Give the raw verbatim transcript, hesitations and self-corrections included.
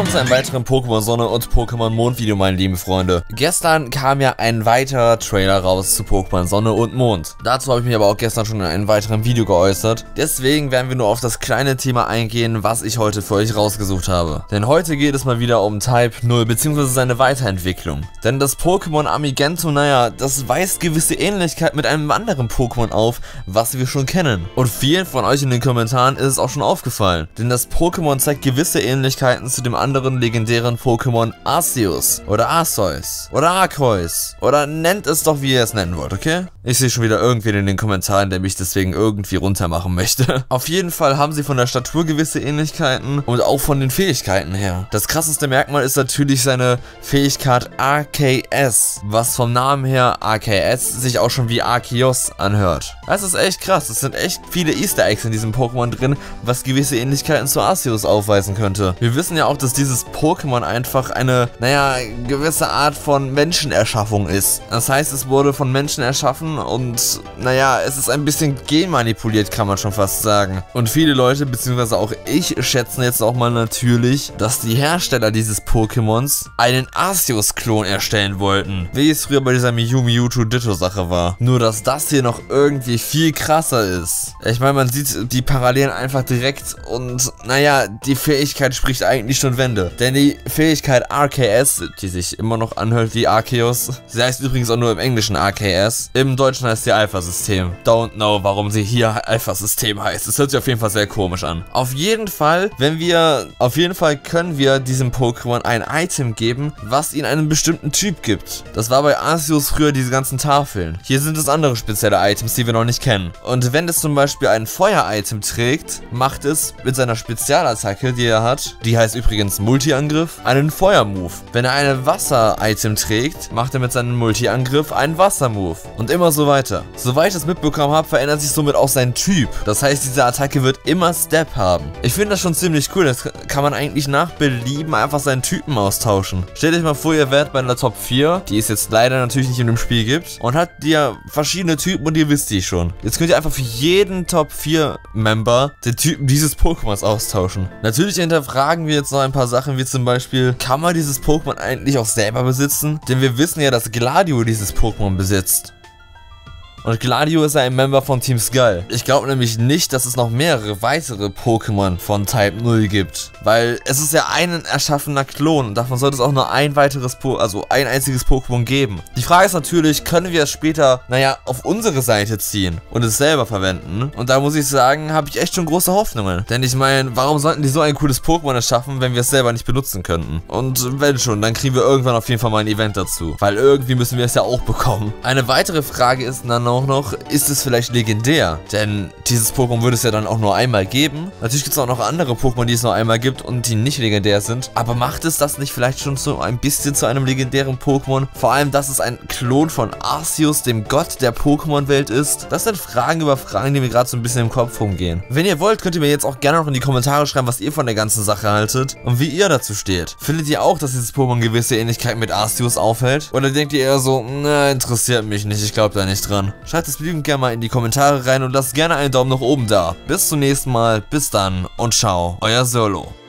willkommen zu einem weiteren Pokémon Sonne und Pokémon Mond Video, meine lieben Freunde. Gestern kam ja ein weiterer Trailer raus zu Pokémon Sonne und Mond. Dazu habe ich mich aber auch gestern schon in einem weiteren Video geäußert. Deswegen werden wir nur auf das kleine Thema eingehen, was ich heute für euch rausgesucht habe. Denn heute geht es mal wieder um Type null bzw. seine Weiterentwicklung. Denn das Pokémon Amigento, naja, das weist gewisse Ähnlichkeit mit einem anderen Pokémon auf, was wir schon kennen. Und vielen von euch in den Kommentaren ist es auch schon aufgefallen. Denn das Pokémon zeigt gewisse Ähnlichkeiten zu dem anderen legendären Pokémon Arceus oder Arceus oder Arceus oder nennt es doch, wie ihr es nennen wollt, okay? Ich sehe schon wieder irgendwen in den Kommentaren, der mich deswegen irgendwie runter machen möchte. Auf jeden Fall haben sie von der Statur gewisse Ähnlichkeiten und auch von den Fähigkeiten her. Das krasseste Merkmal ist natürlich seine Fähigkeit A K S, was vom Namen her A K S sich auch schon wie Arceus anhört. Das ist echt krass, es sind echt viele Easter Eggs in diesem Pokémon drin, was gewisse Ähnlichkeiten zu Arceus aufweisen könnte. Wir wissen ja auch, dass dieses Pokémon einfach eine, naja, gewisse Art von Menschenerschaffung ist. Das heißt, es wurde von Menschen erschaffen und, naja, es ist ein bisschen genmanipuliert, kann man schon fast sagen. Und viele Leute, beziehungsweise auch ich, schätzen jetzt auch mal natürlich, dass die Hersteller dieses Pokémons einen Arceus-Klon erstellen wollten. Wie es früher bei dieser Mew Mewtwo Ditto-Sache war. Nur, dass das hier noch irgendwie viel krasser ist. Ich meine, man sieht die Parallelen einfach direkt und, naja, die Fähigkeit spricht eigentlich schon Wände. Denn die Fähigkeit R K S, die sich immer noch anhört wie Arceus, sie heißt übrigens auch nur im Englischen R K S, im Deutschen heißt sie Alpha-System. Don't know, warum sie hier Alpha-System heißt. Das hört sich auf jeden Fall sehr komisch an. Auf jeden Fall, wenn wir, auf jeden Fall können wir diesem Pokémon ein Item geben, was ihnen einen bestimmten Typ gibt. Das war bei Arceus früher diese ganzen Tafeln. Hier sind es andere spezielle Items, die wir noch nicht kennen. Und wenn es zum Beispiel ein Feuer-Item trägt, macht es mit seiner Spezialattacke, die er hat, die heißt übrigens Multi-Angriff, einen Feuer-Move. Wenn er ein Wasser-Item trägt, macht er mit seinem Multi-Angriff einen Wasser-Move. Und immer so weiter. Soweit ich das mitbekommen habe, verändert sich somit auch sein Typ. Das heißt, diese Attacke wird immer Step haben. Ich finde das schon ziemlich cool. Das kann man eigentlich nach Belieben einfach seinen Typen austauschen. Stellt euch mal vor, ihr wärt bei einer Top vier, die es jetzt leider natürlich nicht in dem Spiel gibt, und habt ihr verschiedene Typen und ihr wisst die schon. Jetzt könnt ihr einfach für jeden Top vier Member den Typen dieses Pokémons austauschen. Natürlich hinterfragen wir jetzt noch ein paar Sachen, wie zum Beispiel, kann man dieses Pokémon eigentlich auch selber besitzen? Denn wir wissen ja, dass Gladio dieses Pokémon besitzt. Und Gladio ist ja ein Member von Team Skull. Ich glaube nämlich nicht, dass es noch mehrere weitere Pokémon von Type null gibt. Weil es ist ja ein erschaffener Klon und davon sollte es auch nur ein weiteres, po also ein einziges Pokémon geben. Die Frage ist natürlich, können wir es später, naja, auf unsere Seite ziehen und es selber verwenden? Und da muss ich sagen, habe ich echt schon große Hoffnungen. Denn ich meine, warum sollten die so ein cooles Pokémon erschaffen, wenn wir es selber nicht benutzen könnten? Und wenn schon, dann kriegen wir irgendwann auf jeden Fall mal ein Event dazu. Weil irgendwie müssen wir es ja auch bekommen. Eine weitere Frage ist dann auch noch, ist es vielleicht legendär? Denn dieses Pokémon würde es ja dann auch nur einmal geben. Natürlich gibt es auch noch andere Pokémon, die es nur einmal gibt und die nicht legendär sind. Aber macht es das nicht vielleicht schon so ein bisschen zu einem legendären Pokémon? Vor allem, dass es ein Klon von Arceus, dem Gott der Pokémon-Welt ist? Das sind Fragen über Fragen, die mir gerade so ein bisschen im Kopf rumgehen. Wenn ihr wollt, könnt ihr mir jetzt auch gerne noch in die Kommentare schreiben, was ihr von der ganzen Sache haltet und wie ihr dazu steht. Findet ihr auch, dass dieses Pokémon gewisse Ähnlichkeiten mit Arceus aufhält? Oder denkt ihr eher so, na, interessiert mich nicht, ich glaube da nicht dran? Schreibt es liebend gerne mal in die Kommentare rein und lasst gerne einen Daumen nach oben da. Bis zum nächsten Mal, bis dann und ciao, euer Solo.